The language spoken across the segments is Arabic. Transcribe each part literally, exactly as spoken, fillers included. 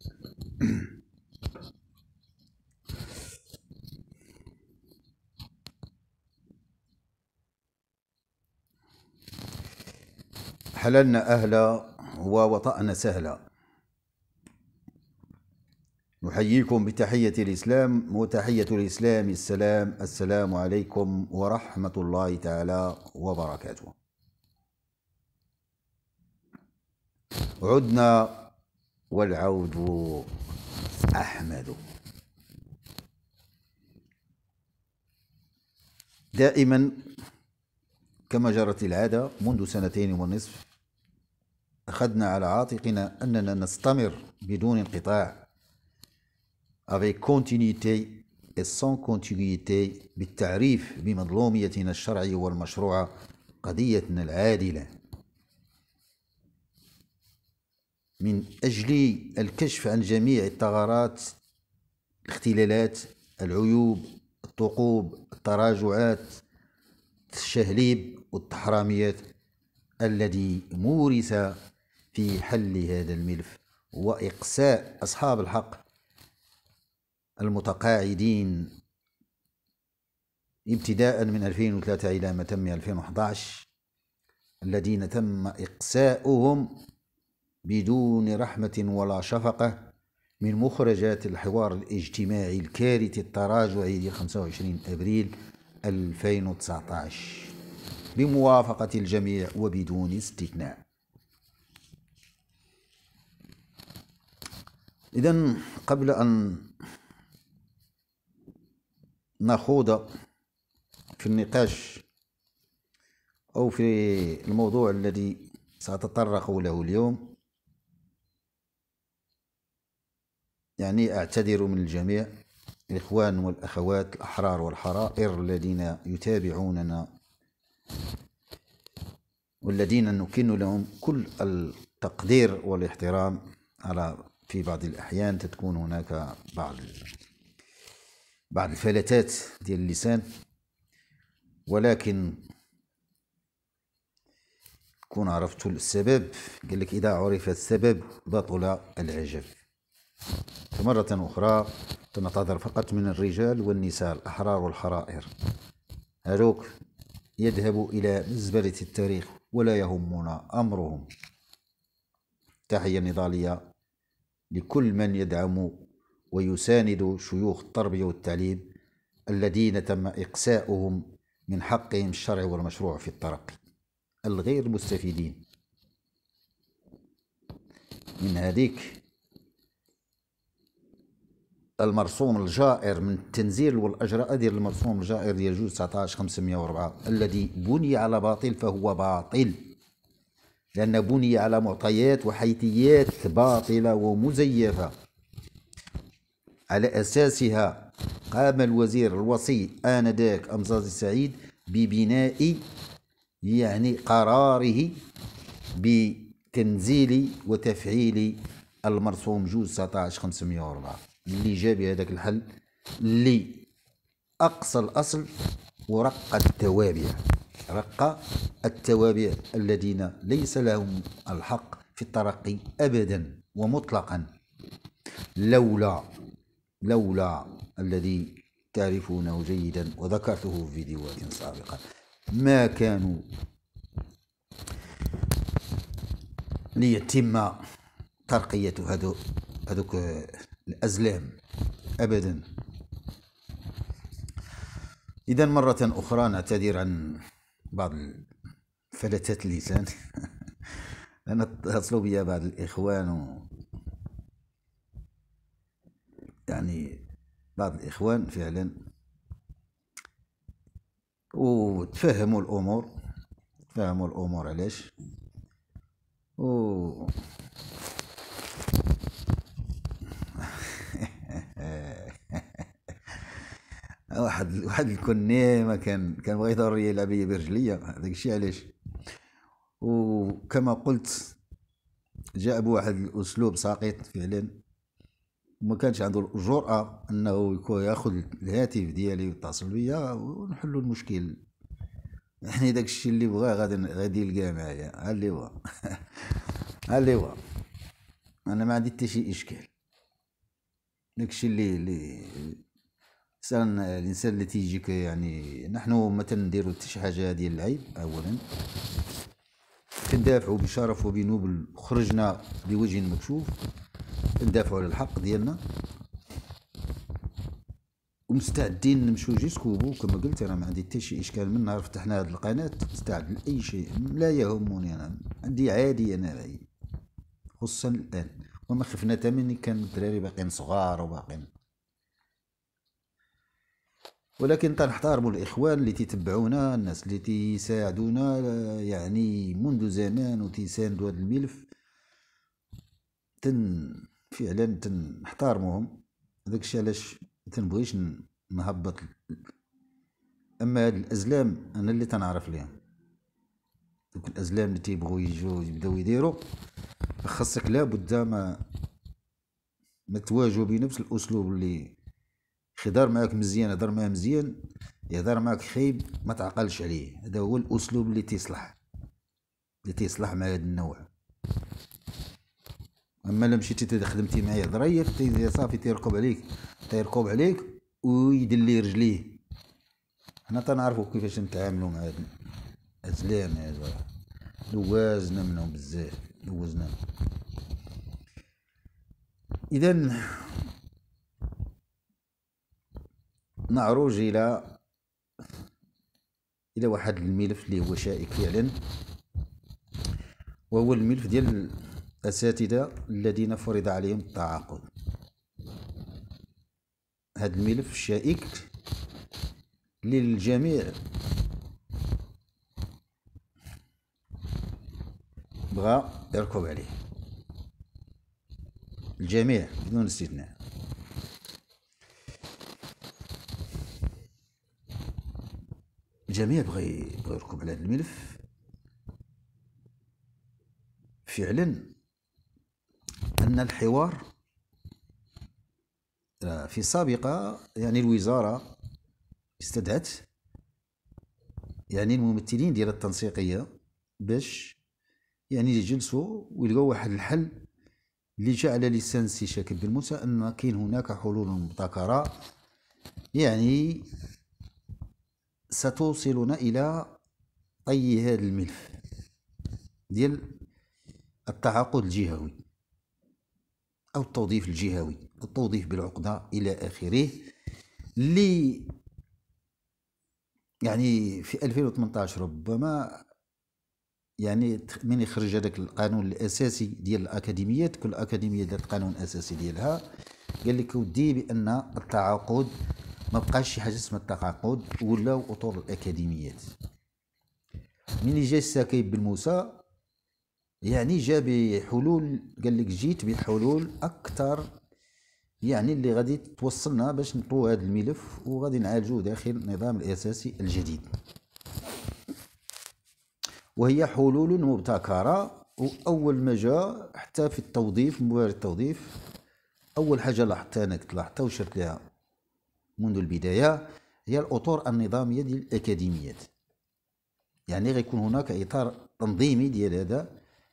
حللنا أهلا ووطأنا سهلا. نحييكم بتحية الإسلام، وتحية الإسلام السلام. السلام عليكم ورحمة الله تعالى وبركاته. عدنا والعود أحمد. دائما كما جرت العادة منذ سنتين ونصف أخذنا على عاتقنا أننا نستمر بدون انقطاع avec continuité et sans continuité بالتعريف بمظلوميتنا الشرعية والمشروعة، قضيتنا العادلة، من أجل الكشف عن جميع الثغرات، الاختلالات، العيوب، الثقوب، التراجعات، الشهليب والتحراميات الذي مورس في حل هذا الملف وإقساء أصحاب الحق المتقاعدين ابتداء من ألفين وثلاثة إلى ما تم ألفين وأحد عشر، الذين تم إقساؤهم بدون رحمة ولا شفقة من مخرجات الحوار الاجتماعي الكارثي التراجعي ل خمسة وعشرين أبريل ألفين وتسعة عشر بموافقة الجميع وبدون استثناء. إذن قبل أن نخوض في النقاش أو في الموضوع الذي سأتطرق له اليوم، يعني أعتذر من الجميع، الإخوان والأخوات الأحرار والحرائر الذين يتابعوننا والذين نكن لهم كل التقدير والاحترام. على في بعض الأحيان تكون هناك بعض بعض الفلتات ديال اللسان، ولكن كون عرفت السبب، قال لك إذا عرف السبب بطل العجب. فمرة أخرى تنتظر فقط من الرجال والنساء الأحرار والحرائر، هذوك يذهبوا إلى مزبلة التاريخ ولا يهمنا أمرهم. تحية نضالية لكل من يدعم ويساند شيوخ التربية والتعليم الذين تم إقساؤهم من حقهم الشرعي والمشروع في الترقي، الغير مستفيدين من هذيك المرسوم الجائر من التنزيل والأجراء ديال المرسوم الجائر ديال جوج تسعطاش خمسمية وأربعة الذي بني على باطل فهو باطل، لأن بني على معطيات وحيثيات باطلة ومزيفة. على أساسها قام الوزير الوصي آنذاك أمزاز السعيد ببناء يعني قراره بتنزيل وتفعيل المرسوم جوج تسعطاش خمسمية وأربعة، اللي جاب هذاك الحل اللي أقصى الأصل ورق التوابع، رق التوابع الذين ليس لهم الحق في الترقي أبدا ومطلقا، لولا لولا الذي تعرفونه جيدا وذكرته في فيديوهات سابقة، ما كانوا ليتم ترقية هذو هذوك الأزلام أبدا. إذا مرة أخرى نعتذر عن بعض فلتات اللسان لأن اتصلوا بي بعض الإخوان و يعني بعض الإخوان فعلا وتفهموا الأمور، تفهموا الأمور علاش و واحد واحد الكني ما كان كان بغى يدور يلعب بيا برجليا، هذاك الشيء علاش. وكما قلت جاء بواحد الأسلوب ساقط فعلا، وما كانش عنده الجرأة أنه ياخذ الهاتف ديالي ويتصل بيا ونحلوا المشكل. يعني داك الشيء اللي بغاه غادي غادي يلقاه معايا، ها اللي هو ها اللي هو أنا ما عندي حتى شي إشكال. داكشي اللي اللي الانسان الانسان اللي تيجيك، يعني نحن ما تنديرو حتى شي حاجه ديال العيب. اولا كندافعوا بشرف وبنبل، خرجنا بوجه مكشوف، كندافعوا على الحق ديالنا ومستعدين نمشيو جيسكو. كما قلت انا ما عندي حتى شي اشكال من نهار فتحنا هذه القناه، مستعد لاي شيء لا يهمني. انا عندي عادي انا العيب، خصوصا الان وما خفنا تا مني كان الدراري باقيين صغار وباقيين. ولكن تنحتارموا الاخوان اللي تيتبعونا، الناس اللي تيساعدونا يعني منذ زمان وتيساندوا هذا الملف، تن فعلا تنحتارموهم. داكشي علاش متنبغيش نهبط. اما هاد الازلام انا اللي تنعرف ليهم، دوك الازلام اللي تيبغوا يجوا يبداو يديروا، خاصك لابد ما ما تواجهوا بنفس الاسلوب. اللي خدار معاك مزيان هضر معاه مزيان، يهضر معاك خايب ما تعقلش عليه. هذا هو الاسلوب اللي تيصلح اللي تيصلح مع هذا النوع. اما لما مشيتي تخدمتي معايا ظريف تي صافي تيركب عليك تيركب عليك ويدلي رجليه. حنا تنعرفوا كيفاش نتعاملوا مع هاد الازلام. هذا دوازنا منهم بزاف، دوزنا. اذا نعرج الى الى واحد الملف اللي هو شائك فعلا، وهو الملف ديال الاساتذه الذين فرض عليهم التعاقد. هذا الملف الشائك للجميع بغى يركب عليه، الجميع بدون استثناء. الجميع بغى يركب على هذا الملف. فعلا ان الحوار في السابقه، يعني الوزاره استدعت يعني الممثلين ديال التنسيقيه باش يعني يجلسوا ويلقاو واحد الحل اللي جاء على لسان السي شاكر بن موسى ان كاين هناك حلول مبتكره يعني ستوصلنا الى طي هذا الملف ديال التعاقد الجهوي او التوظيف الجهوي، التوظيف بالعقده الى اخره، اللي يعني في ألفين وثمنطاش ربما يعني من يخرج هذاك القانون الاساسي ديال الاكاديميات. كل اكاديميه دارت القانون الاساسي ديالها، قال لك ودي بان التعاقد ما بقاش شي حاجه اسمها التعاقد، ولاو اطر الاكاديميات. من جا الساكي بن موسى يعني جا بحلول، قال لك جيت بحلول اكثر يعني اللي غادي توصلنا باش نطو هذا الملف وغادي نعالجوه داخل النظام الاساسي الجديد. وهي حلول مبتكره. واول ما جاء حتى في التوظيف، موارد التوظيف، اول حاجه لاحظتها انا كنت لاحظتها وشرت لها منذ البدايه هي الاطر النظاميه ديال الاكاديميات. يعني غيكون هناك اطار تنظيمي ديال هذا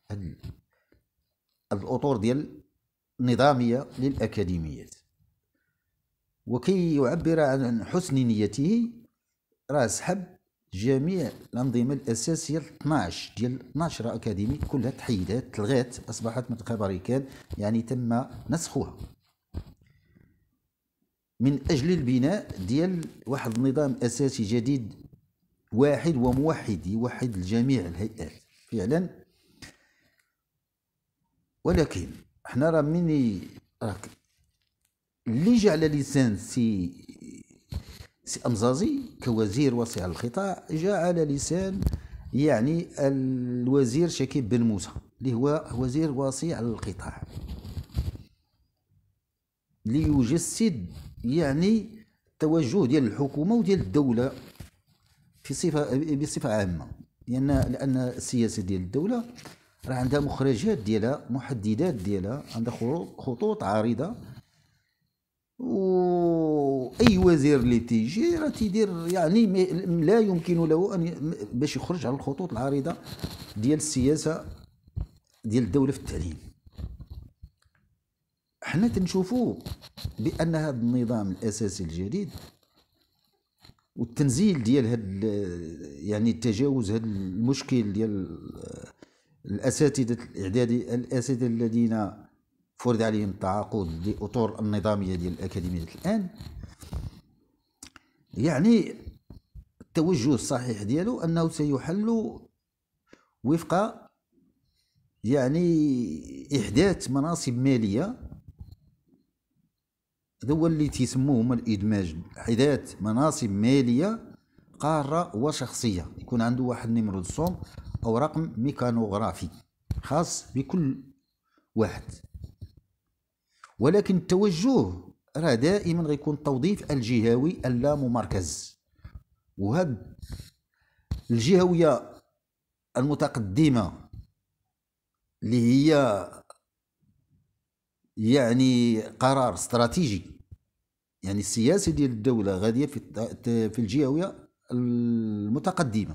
الاطر ديال نظاميه للاكاديميات. وكي يعبر عن حسن نيته راه سحب جميع الانظمه الاساسيه اثناش ديال اثناش اكاديمي، كلها تحيدات تلغات، اصبحت مثل خبريكان، يعني تم نسخها من اجل البناء ديال واحد النظام اساسي جديد واحد وموحد يوحد الجميع الهيئات فعلا. ولكن حنا راه مني راك اللي جا على لسان سي سي أمزازي كوزير واسع القطاع، جاء على لسان يعني الوزير شكيب بن موسى اللي هو وزير واسع القطاع، ليجسد يعني التوجه ديال الحكومه وديال الدوله في صفه بصفه عامه. لان لان السياسه ديال الدوله راه عندها مخرجات ديالها، محددات ديالها، عندها خطوط عارضه، واي وزير اللي تيجي راه تيدير يعني لا يمكن له ان باش يخرج على الخطوط العارضه ديال السياسه ديال الدوله في التعليم. حنا تنشوفوا بان هذا النظام الاساسي الجديد والتنزيل ديال هاد يعني تجاوز هذا المشكل ديال الاساتذه الاعدادي الاساتذه الذين فرض عليهم التعاقد لاطر النظاميه ديال الاكاديميه الان، يعني التوجه الصحيح ديالو انه سيحل وفق يعني احداث مناصب ماليه، هذا هو اللي تيسموه هما الادماج، احداث مناصب ماليه قاره وشخصيه، يكون عنده واحد نمرة الصوم او رقم ميكانوغرافي خاص بكل واحد. ولكن التوجه راه دائما غيكون التوظيف الجهوي اللاممركز، وهاد الجهويه المتقدمه اللي هي يعني قرار استراتيجي، يعني السياسه ديال الدوله غاديه في في الجهويه المتقدمه.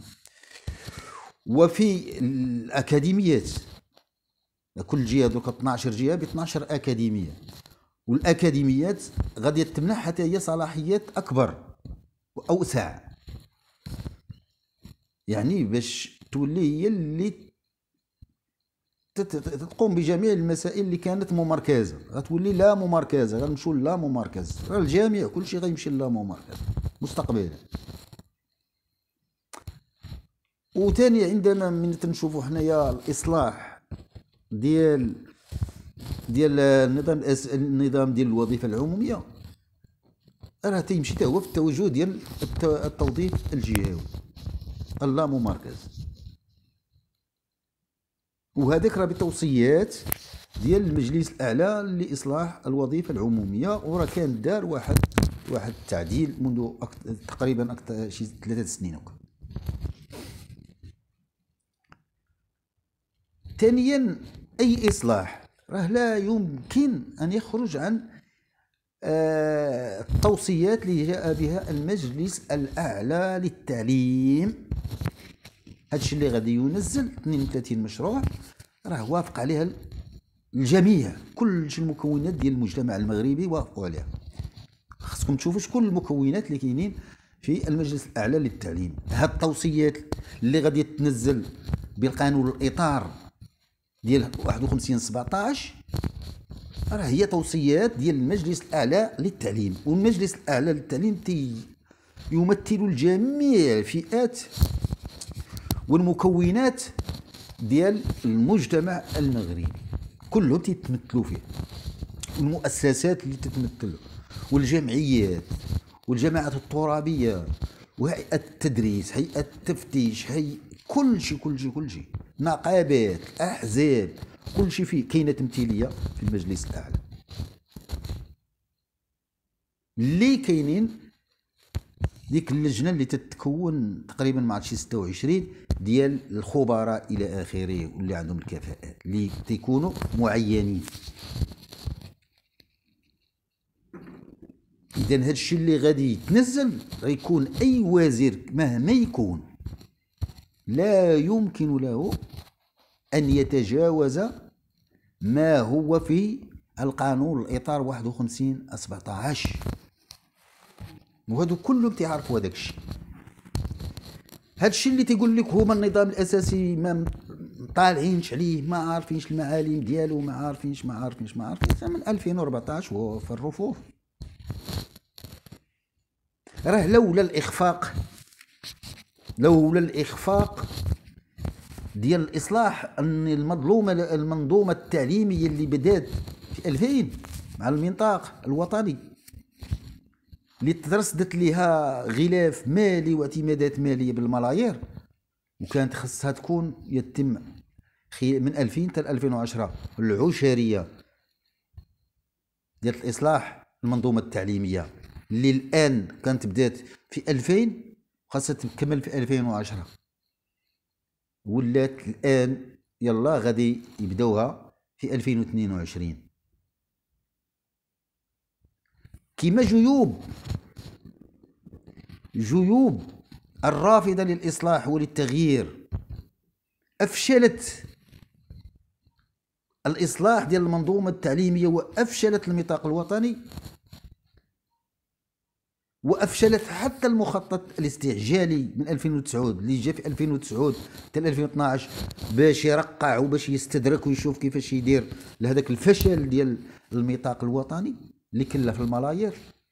وفي الاكاديميات كل جهه دوك اثناش جهه ب اثناش اكاديميه، والاكاديميات غادي تمنح حتى هي صلاحيات اكبر واوسع، يعني باش تولي هي اللي تقوم بجميع المسائل اللي كانت ممركزه غتولي لا ممركزه، غنمشيو لا ممركز، راه الجميع كلشي غيمشي لا ممركز مستقبلا. وثاني عندما من تنشوفوا حنايا الاصلاح ديال ديال النظام النظام ديال الوظيفه العموميه، راه تيمشي حتى هو في التوجه ديال التوظيف الجهوي اللاممركز، وهذاك راه بتوصيات ديال المجلس الاعلى لاصلاح الوظيفه العموميه، وراه كان دار واحد واحد التعديل منذ تقريبا اكثر شي ثلاثه سنين هكا. ثانيا اي اصلاح راه لا يمكن ان يخرج عن آه التوصيات اللي جاء بها المجلس الاعلى للتعليم. هادشي اللي غادي ينزل اثنين وثلاثين مشروع راه وافق عليها الجميع، كل المكونات ديال المجتمع المغربي وافقوا عليها. خصكم تشوفوا شكون المكونات اللي كاينين في المجلس الاعلى للتعليم. هاد التوصيات اللي غادي تنزل بالقانون الاطار ديال واحد وخمسين سبعطاش راه هي توصيات ديال المجلس الاعلى للتعليم، والمجلس الاعلى للتعليم تي يمثل جميع الفئات والمكونات ديال المجتمع المغربي كلهم تيتمثلوا فيه، المؤسسات اللي تتمثل والجمعيات والجماعات الترابيه وهيئه التدريس، هيئه التفتيش، هي كل شيء كل شيء كل شيء، نقابات، احزاب، كل شيء فيه كاينه تمثيليه في المجلس الاعلى اللي كاينين ديك اللجنه اللي تتكون تقريبا مع شي ستة وعشرين ديال الخبراء الى اخره، واللي عندهم الكفاءات اللي تيكونوا معينين. اذا هذا الشيء اللي غادي يتنزل غيكون اي وزير مهما يكون لا يمكن له ان يتجاوز ما هو في القانون الاطار واحد وخمسين سبعطاش، وهادو كلهم تيعرفوا هذاك الشيء. هذا الشيء اللي تيقول لك هما النظام الاساسي ما طالعينش عليه، ما عارفينش المعالم ديالو، ما عارفينش ما عارفينش ما عارفينش من ألفين وأربعطاش وهو في الرفوف. راه لولا الاخفاق لولا الاخفاق ديال الاصلاح ان المظلومه المنظومه التعليميه اللي بدات في ألفين مع المنطاق الوطني اللي ترصدت لها غلاف مالي واعتمادات ماليه بالملايير، وكانت خصها تكون يتم من ألفين حتى ألفين وعشرة العشريه ديال الاصلاح المنظومه التعليميه اللي الان كانت بدات في ألفين خاصها تكمل في ألفين وعشرة، ولات الان يلا غادي يبداوها في ألفين واثنين وعشرين. كما جيوب جيوب الرافضه للاصلاح وللتغيير افشلت الإصلاح ديال المنظومة التعليمية وأفشلت الميثاق الوطني، وافشلت حتى المخطط الاستعجالي من ألفين وتسعود اللي جا في ألفين وتسعود حتى ألفين واثناش باش يرقع وباش يستدرك ويشوف كيفاش يدير لهذاك الفشل ديال الميثاق الوطني اللي كلف الملايير.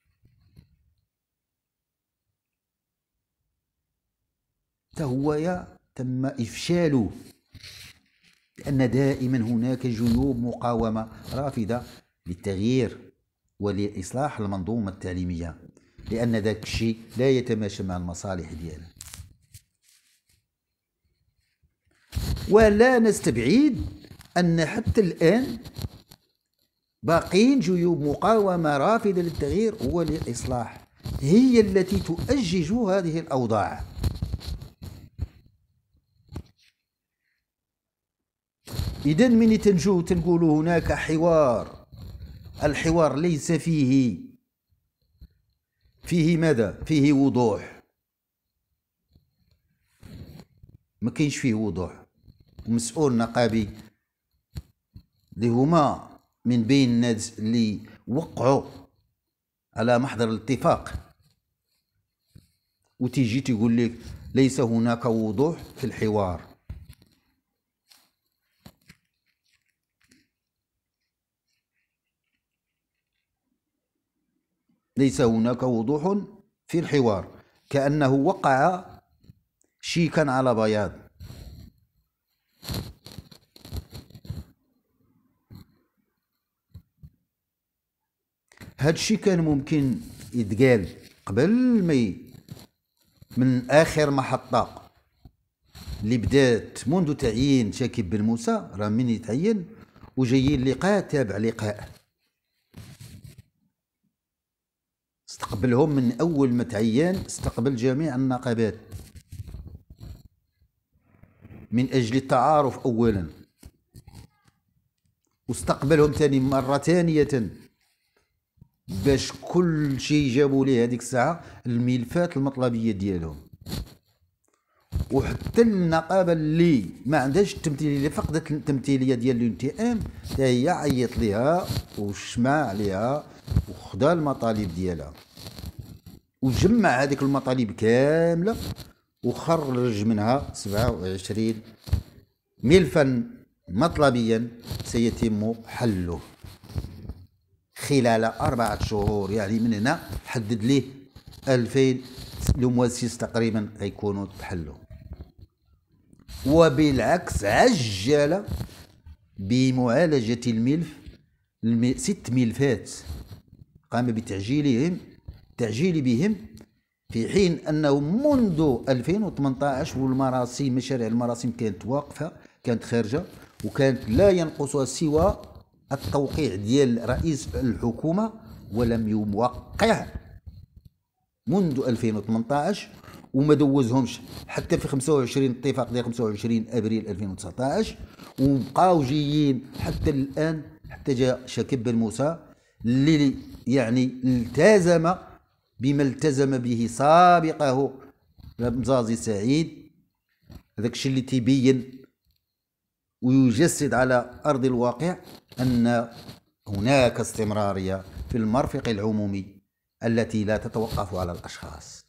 حتى هو تم افشاله، لان دائما هناك جيوب مقاومه رافضه للتغيير ولإصلاح المنظومة التعليمية، لأن ذاك الشيء لا يتماشى مع المصالح ديالها. ولا نستبعد أن حتى الآن باقين جيوب مقاومة رافضة للتغيير وللإصلاح هي التي تؤجج هذه الأوضاع. إذن من تنجو تنقول هناك حوار، الحوار ليس فيه فيه ماذا؟ فيه وضوح، ما كاينش فيه وضوح. مسؤول نقابي اللي هما من بين الناس اللي وقعوا على محضر الاتفاق وتيجي تقول لك ليس هناك وضوح في الحوار. ليس هناك وضوح في الحوار، كأنه وقع شيكا على بياض. هاد الشيء كان ممكن يتقال قبل ما من آخر محطة اللي بدات منذ تعيين شاكب بن موسى، راه من يتعين وجايين لقاء تابع لقاء، استقبلهم من أول ما تعين، استقبل جميع النقابات من أجل التعارف أولا، واستقبلهم ثاني مرة ثانية باش كل شيء جابوا ليه هذيك الساعة الملفات المطلبية ديالهم. وحتى النقابة اللي ما عندهاش التمثيلية، اللي فقدت التمثيلية ديال الانتئام، هي عيط ليها وشمع عليها وخدا المطالب ديالها وجمع هذيك المطالب كاملة وخرج منها سبعة وعشرين ملفا مطلبيا سيتم حله خلال أربعة شهور. يعني من هنا حدد ليه ألفين لمواسيس تقريبا غيكونوا تحلوا. وبالعكس عجل بمعالجة الملف، ست ملفات قام بتعجيلهم تعجيل بهم، في حين أنه منذ ألفين وثمانطاش والمراسيم مشاريع المراسيم كانت واقفة، كانت خارجة، وكانت لا ينقصها سوى التوقيع ديال رئيس الحكومة، ولم يوقع منذ ألفين وثمانطاش وما دوزهمش حتى في خمسة وعشرين اتفاق ديال خمسة وعشرين ابريل ألفين وتسعطاش، وبقاو جايين حتى الان، حتى جاء شاكب بن موسى اللي يعني التزم بما التزم به سابقه مزازي سعيد. هذاك الشيء اللي تيبين ويجسد على ارض الواقع ان هناك استمراريه في المرفق العمومي التي لا تتوقف على الاشخاص.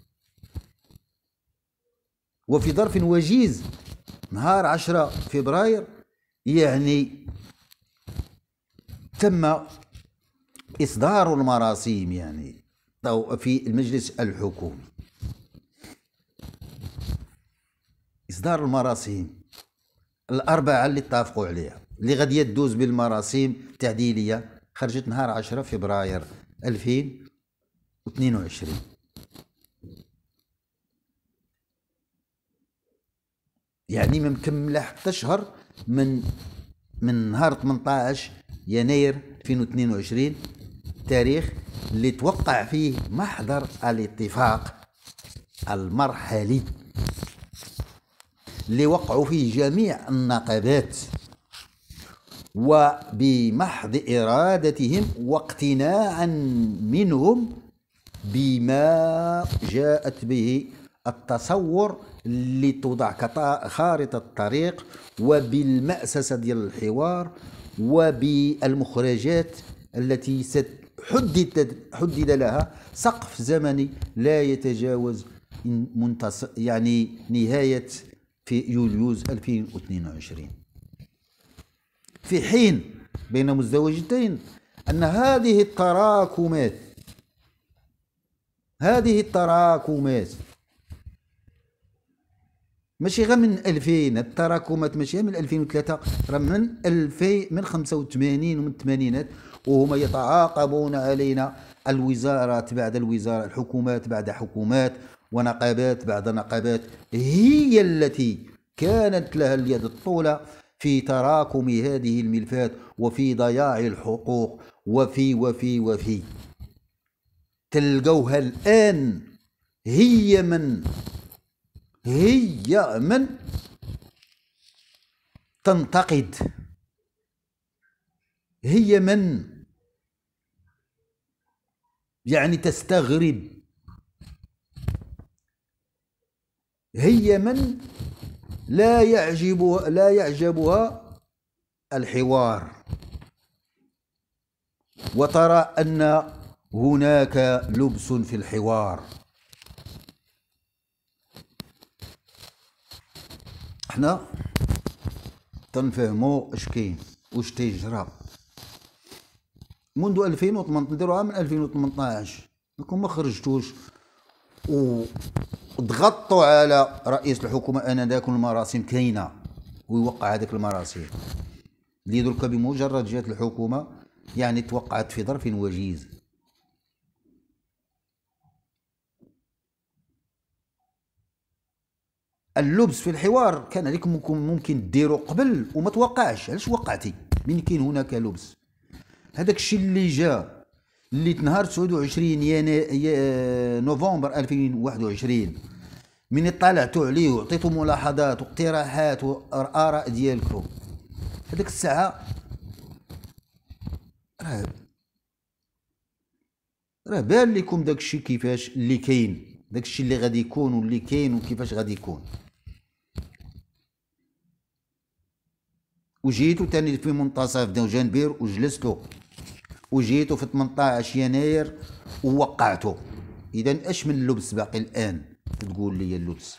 وفي ظرف وجيز نهار عشرة فبراير يعني تم إصدار المراسيم يعني في المجلس الحكومي، إصدار المراسيم الأربعة اللي اتفقوا عليها، اللي غادي تدوز بالمراسيم التعديلية، خرجت نهار عشرة فبراير ألفين واثنين وعشرين. يعني ما مكمله حتى شهر من من نهار ثمنطاش يناير ألفين واثنين وعشرين، تاريخ اللي توقع فيه محضر الاتفاق المرحلي اللي وقعوا فيه جميع النقابات، وبمحض إرادتهم واقتناعا منهم بما جاءت به التصور لتوضع كخارطة طريق وبالمأسسة ديال الحوار وبالمخرجات التي حدد حدد لها سقف زمني لا يتجاوز منتصف يعني نهاية في يوليوز ألفين واثنين وعشرين، في حين بين مزدوجتين أن هذه التراكمات هذه التراكمات ماشي غير من ألفين، التراكمات ماشي من ألفين وثلاثة، راه من ألفين من خمسة وثمانين ومن الثمانينات، وهما يتعاقبون علينا، الوزارات بعد الوزارة، الحكومات بعد حكومات، ونقابات بعد نقابات، هي التي كانت لها اليد الطولى في تراكم هذه الملفات وفي ضياع الحقوق وفي وفي وفي تلقوها الآن هي من هي من تنتقد، هي من يعني تستغرب، هي من لا يعجبها لا يعجبها الحوار، وترى أن هناك لبس في الحوار. احنا تنفهموا اش كاين واش تيجرى منذ ألفين وثمانية، نديروها من ألفين وثمنطاش، راكم ما خرجتوش وضغطوا على رئيس الحكومه انذاك المراسم كاينه ويوقع هذيك المراسم اللي درك بمجرد جات الحكومه يعني توقعت في ظرف وجيز. اللبس في الحوار كان عليكم ممكن ممكن ديروا قبل وما توقعش. علاش وقعتي من كاين هناك لبس؟ هذاك الشيء اللي جا اللي نهار تسعة وعشرين يناير نوفمبر ألفين وواحد وعشرين من اطلعتوا عليه وعطيتوا ملاحظات واقتراحات واراء ديالكم، هذيك الساعه راه راه بان لكم داك الشيء كيفاش اللي كاين، داك الشيء اللي غادي يكون واللي كاين وكيفاش غادي يكون. وجيتوا تاني في منتصف دجنبير وجلستوا، وجيتوا في ثمنطاش يناير ووقعتوا. اذا اش من اللبس باقي الان تقول لي اللبس؟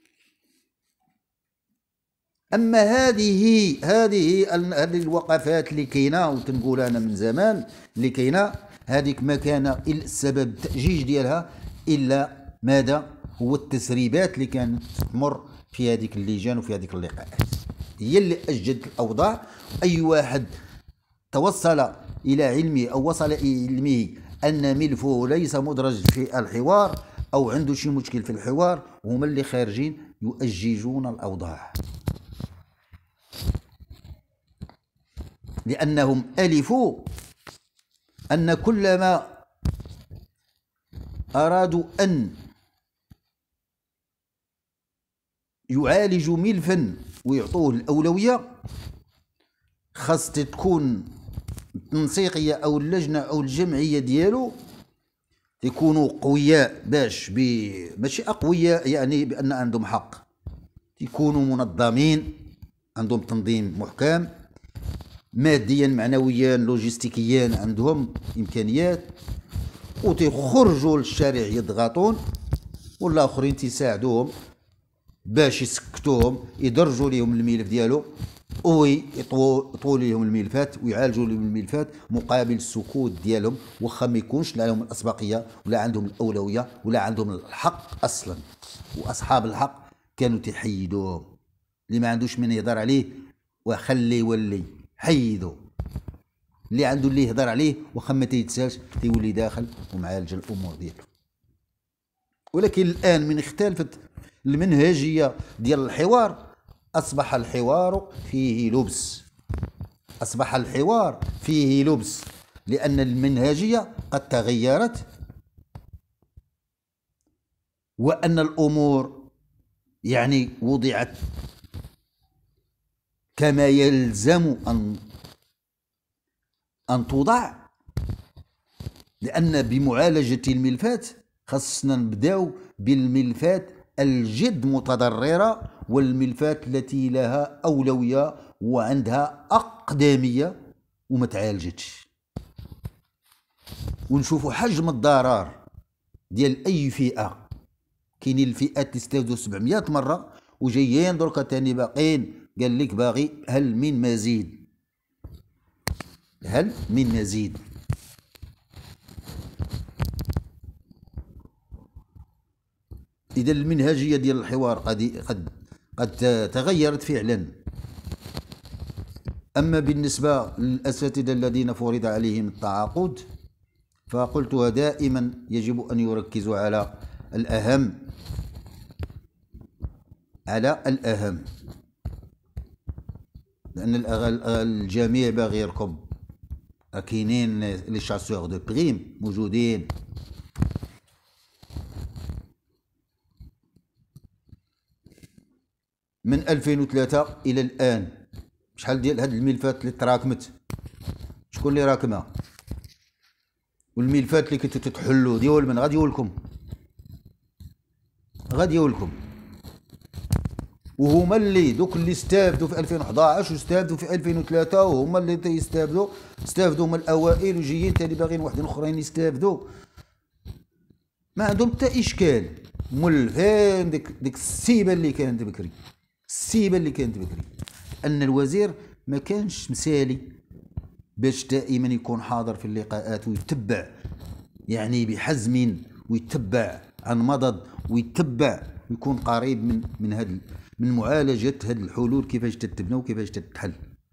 اما هذه هذه هذه الوقفات اللي كاينه وتنقول انا من زمان اللي كاينه، هذيك ما كان السبب التأجيج ديالها الا ماذا؟ هو التسريبات اللي كانت تمر في هذيك اللجان وفي هذيك اللقاءات، هي اللي اجدت الاوضاع. اي واحد توصل الى علمه او وصل الى علمه ان ملفه ليس مدرج في الحوار او عنده شي مشكل في الحوار، هما اللي خارجين يؤججون الاوضاع، لانهم الفوا ان كلما ارادوا ان يعالجوا ملفا ويعطوه الاولويه خاص تكون التنسيقيه او اللجنه او الجمعيه ديالو يكونوا قوياء، باش ماشي اقوياء يعني بان عندهم حق، يكونوا منظمين، عندهم تنظيم محكم ماديا معنويا لوجستيكيا، عندهم امكانيات، وتخرجوا للشارع يضغطون، والاخرين تيساعدوهم باش يسكتوهم، يدرجوا لهم الملف ديالو ويطووا لهم الملفات ويعالجوا لهم الملفات مقابل السكوت ديالهم، واخا ما يكونش لهم الاسبقيه ولا عندهم الاولويه ولا عندهم الحق اصلا. واصحاب الحق كانوا تيحيدوهم، اللي ما عندوش من يهضر عليه وخليه يولي حيدو، اللي عنده اللي يهضر عليه واخا ما تيتسالش تيولي داخل ومعالج الامور ديالو. ولكن الان من اختلفت المنهجيه ديال الحوار، اصبح الحوار فيه لبس، اصبح الحوار فيه لبس لان المنهجيه قد تغيرت، وان الامور يعني وضعت كما يلزم ان ان توضع، لان بمعالجه الملفات خاصنا نبداو بالملفات الجد متضررة، والملفات التي لها أولوية وعندها أقدمية وما تعالجتش. ونشوفوا حجم الضرر ديال أي فئة. كاينين الفئات اللي استافدوا سبعمية مرة وجايين دركا تاني باقيين، قال لك باغي هل من مزيد، هل من مزيد. إذا المنهجية ديال الحوار قد قد قد تغيرت فعلا. أما بالنسبة للأساتذة الذين فرض عليهم التعاقد، فقلتها دائما يجب أن يركزوا على الأهم، على الأهم، لأن الجميع باغي يركب. كاينين لي شاسور دو بريم موجودين. من ألفين وثلاثة إلى الآن شحال ديال هاد الملفات اللي تراكمت؟ شكون اللي راكمها؟ والملفات اللي كنتو تتحلوا ديال من غادي يولكم، غادي يولكم. وهما اللي دوك اللي استافدوا في ألفين وحداش واستافدوا في ألفين وثلاثة، وهما اللي تيستافدوا استافدوا من الاوائل وجايين تاني باغيين واحدين اخرين يستافدوا. ما عندهم حتى اشكال. مول فين ديك ديك السيبه اللي كانت بكري، السيبه اللي كانت بكري ان الوزير ما كانش مسالي باش دائما يكون حاضر في اللقاءات ويتبع يعني بحزم، ويتبع عن مضض، ويتبع ويكون قريب من من هاد من معالجة هاد الحلول كيفاش تتبنى وكيفاش تتحل.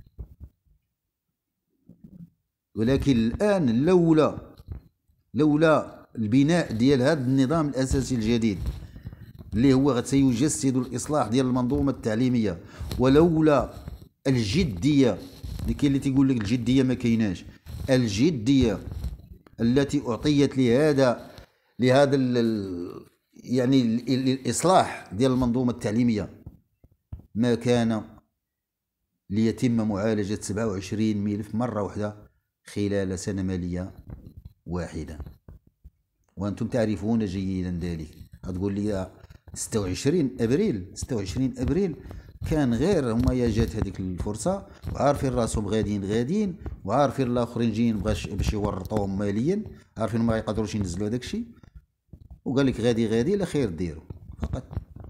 ولكن الآن لولا لولا البناء ديال هذا النظام الأساسي الجديد اللي هو سيجسد الإصلاح ديال المنظومة التعليمية، ولولا الجدية اللي كاين اللي تيقول لك الجدية ما كايناش، الجدية التي أعطيت لهذا لهذا يعني الإصلاح ديال المنظومة التعليمية، ما كان ليتم معالجة سبعة وعشرين ملف مرة واحدة خلال سنة مالية واحدة. وأنتم تعرفون جيدا ذلك. غتقول لي ستة وعشرين أبريل، ستة وعشرين أبريل كان غير هما يا جات هذيك الفرصة وعارفين راسهم غاديين غاديين، وعارفين الاخرين جايين باش يورطوهم ماليا، عارفين ما يقدروش ينزلوا هذاك الشيء، وقال لك غادي غادي لا خير ديروا فقط.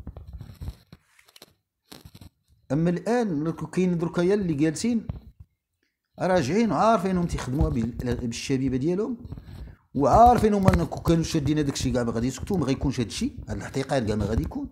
اما الان كاين دركايا اللي جالسين راجعين وعارفينهم تيخدموها بالشبيبه ديالهم، وعارفين هما انكم كانوا شادين هذاك الشيء كاع ما غادي يسكتوا، ما غيكونش هذا الشيء، هذا الاحتقان كاع ما غادي يكون،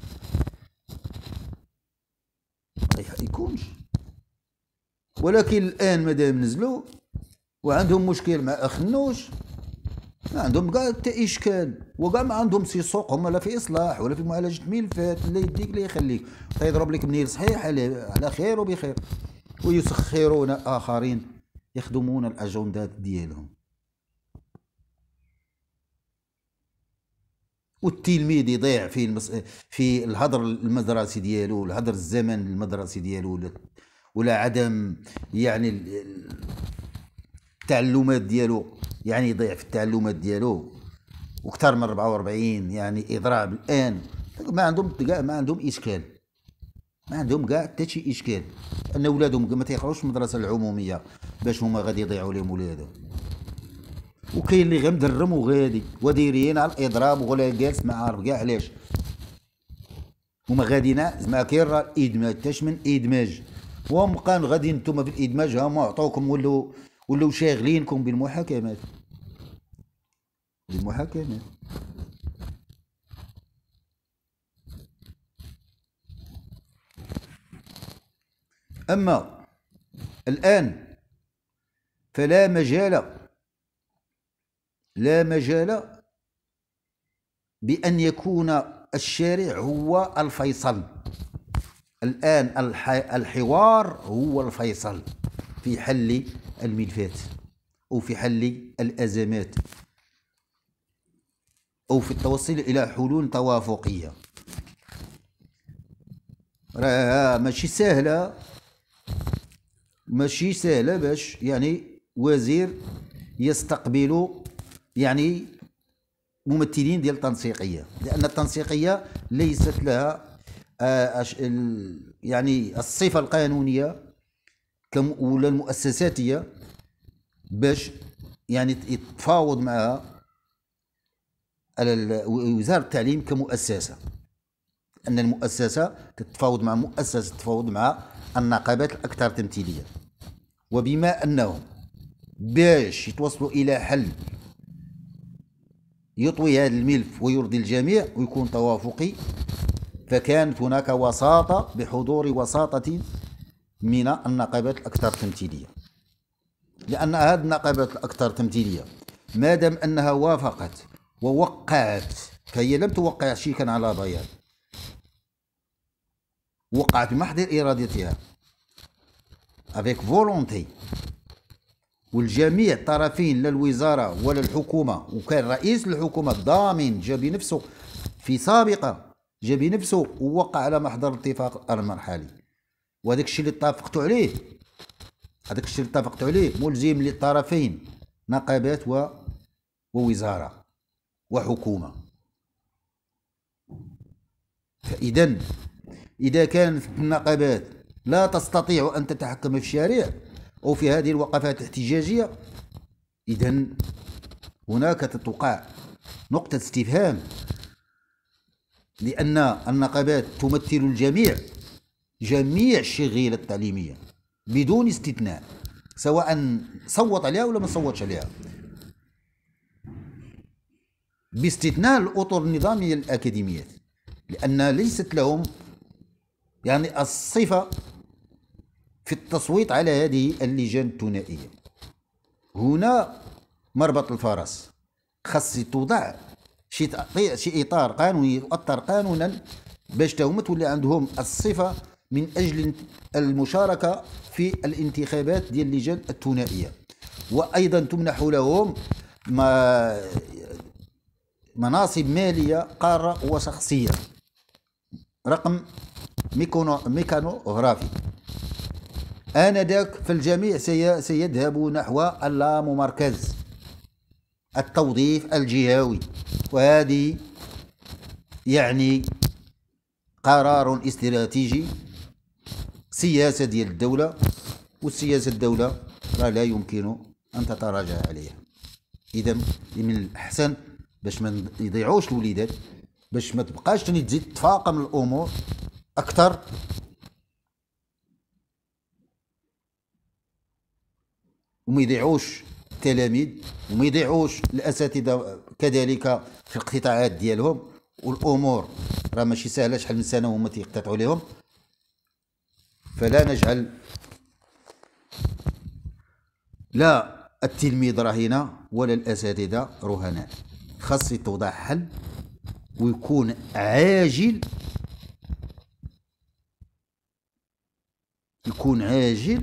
ما يكونش. ولكن الان مادام نزلوا وعندهم مشكل مع اخنوش، ما عندهم كاع حتى اشكال، وكاع ما عندهم سي سوق هما لا في اصلاح ولا في معالجه ملفات، لا يديك لا يخليك، تيضرب لك منير صحيح على خير وبخير، ويسخرون اخرين يخدمون الاجندات ديالهم. والتلميذ يضيع في المس... في الهدر المدرسي ديالو، الهدر الزمن المدرسي ديالو، ولا, ولا عدم يعني التعلمات ديالو، يعني يضيع في التعلمات ديالو وكثر من أربعة وأربعين يعني اضراب. الان ما عندهم كاع ما عندهم اشكال، ما عندهم كاع حتى شي اشكال ان ولادهم ما تيقراوش في المدرسه العموميه باش هما غادي يضيعوا لهم ولادهم. وكاين اللي غير مدرم وغادي ودايرين على الاضراب ولا جالس ما عارف كاع علاش، هما غاديين زعما كاين راه الادماج تاش من ادماج، وهم كانوا غاديين نتوما في الادماج، هما عطوكم ولاو ولاو شاغلينكم بالمحاكمات، بالمحاكمات. اما الان فلا مجال لا مجال بأن يكون الشارع هو الفيصل. الآن الحوار هو الفيصل في حل الملفات أو في حل الأزمات أو في التوصل إلى حلول توافقية. راه ماشي سهلة، ماشي سهلة باش يعني وزير يستقبل يعني ممثلين ديال التنسيقيه، لان التنسيقيه ليست لها آه يعني الصفه القانونيه ولا المؤسساتيه باش يعني يتفاوض معها وزاره التعليم كمؤسسه، ان المؤسسه تتفاوض مع مؤسسه تتفاوض مع النقابات الاكثر تمثيليه. وبما انهم باش يتوصلوا الى حل يطوي هذا الملف ويرضي الجميع ويكون توافقي، فكانت هناك وساطه بحضور وساطه من النقابات الاكثر تمثيليه، لان هذه النقابات الاكثر تمثيليه ما دام انها وافقت ووقعت، فهي لم توقع شيكا على بياض، وقعت بمحض ارادتها افيك فولونتي، والجميع الطرفين لا الوزاره ولا الحكومه، وكان رئيس الحكومه ضامن جا بنفسه في سابقه جا بنفسه ووقع على محضر الاتفاق المرحلي، وهذاك الشيء اللي اتفقتوا عليه هذاك الشيء اللي اتفقتوا عليه ملزم للطرفين نقابات و... ووزاره وحكومه. فاذا اذا كانت النقابات لا تستطيع ان تتحكم في الشارع او في هذه الوقفات الاحتجاجيه، اذا هناك تتوقع نقطه استفهام، لان النقابات تمثل الجميع، جميع الشغيله التعليميه بدون استثناء، سواء صوت عليها ولا ما صوتش عليها، باستثناء الاطر النظاميه للاكاديميات، لان ليست لهم يعني الصفه في التصويت على هذه اللجان الثنائيه. هنا مربط الفرس، خاص توضع شي شي اطار قانوني يؤطر قانونا باش تهما تولي عندهم الصفه من اجل المشاركه في الانتخابات ديال اللجان الثنائيه، وايضا تمنح لهم ما مناصب ماليه قاره وشخصيه رقم ميكانوغرافي. آنذاك فالجميع سيذهب نحو اللاممركز، التوظيف الجهوي، وهذه يعني قرار استراتيجي، سياسة ديال الدولة، والسياسة الدولة لا يمكن أن تتراجع عليها. إذا من الأحسن باش ما يضيعوش الوليدات، باش ما تبقاش تاني تزيد تفاقم الأمور أكثر، وما يضيعوش التلاميذ وما يضيعوش الاساتذه كذلك في القطاعات ديالهم، والامور راه ماشي سهله، شحال من سنه هما تيقتطعوا لهم. فلا نجعل لا التلميذ رهينه ولا الاساتذه رهناء، خاص توضع حل ويكون عاجل، يكون عاجل،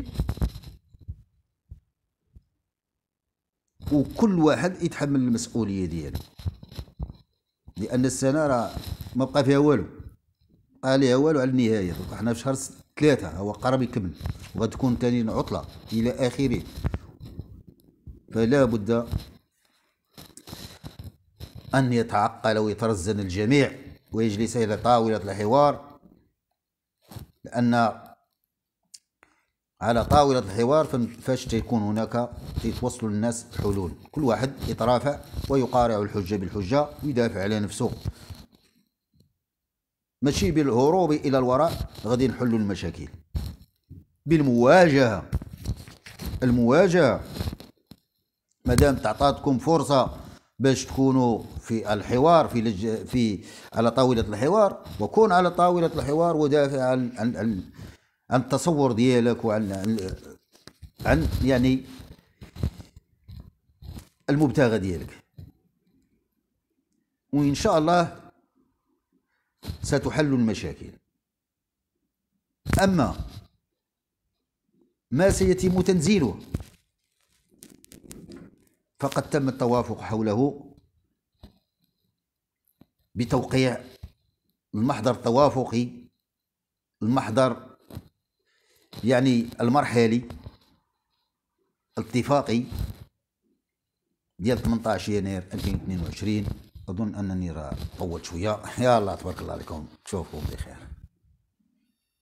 وكل واحد يتحمل المسؤوليه ديالو، لان السنه راه ما بقى فيها والو، بقى ليها والو على النهايه. حنا في شهر ثلاثه هو قرب يكمل، وغتكون ثاني عطله الى اخره. فلا بد ان يتعقل ويترزن الجميع ويجلس الى طاوله الحوار، لان على طاولة الحوار فاش تيكون هناك تيتوصل الناس حلول، كل واحد يترافع ويقارع الحجة بالحجة ويدافع على نفسه، ماشي بالهروب إلى الوراء. غادي نحلوا المشاكل بالمواجهة. المواجهة مادام تعطاتكم فرصة باش تكونوا في الحوار في لج... في على طاولة الحوار، وكون على طاولة الحوار ودافع عن عن, عن عن التصور ديالك وعن عن, عن يعني المبتغى ديالك، وإن شاء الله ستحل المشاكل. أما ما سيتم تنزيله فقد تم التوافق حوله بتوقيع المحضر التوافقي، المحضر يعني المرحلي الاتفاقي ديال ثمنطاش يناير ألفين واثنين وعشرين أظن أنني راه طولت شوية. يا الله تبارك الله عليكم، تشوفوا بخير.